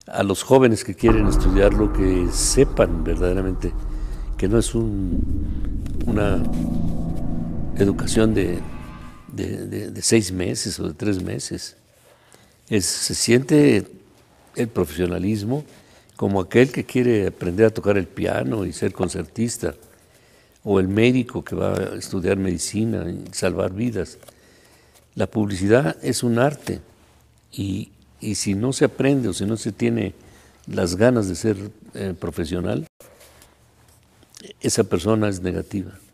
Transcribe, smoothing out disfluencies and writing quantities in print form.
a los jóvenes que quieren estudiarlo que sepan verdaderamente que no es una educación de 6 meses o de 3 meses. Se siente el profesionalismo como aquel que quiere aprender a tocar el piano y ser concertista, o el médico que va a estudiar medicina y salvar vidas. La publicidad es un arte y si no se aprende o si no se tiene las ganas de ser profesional, esa persona es negativa.